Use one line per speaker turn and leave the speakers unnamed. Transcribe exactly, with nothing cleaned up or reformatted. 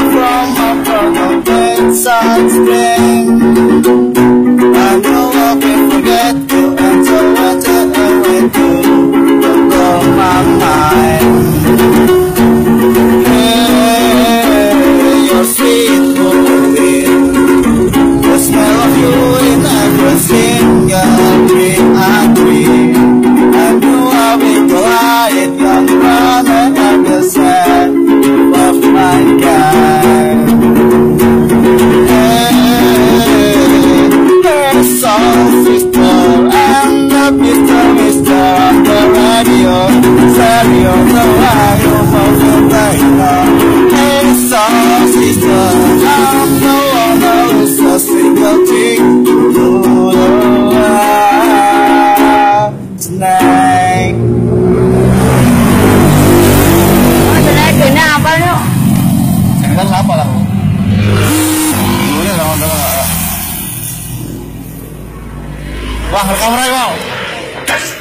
from a broken bedside spring. I know I can forget you until whatever I do will blow my mind. Hey, your sweet violin, the smell of you in every single dream I dream. I knew I would glide young brother at the side of my guy. Hey, soul sister and the mister mister on the radio, stereo, the radio for the radio. Hey, soul sister, I'm the one who's a single thing to do tonight.
Oh, tonight kenapa lu?
Kan apa lah? Boleh lah, udah. Wah, rekam rekam.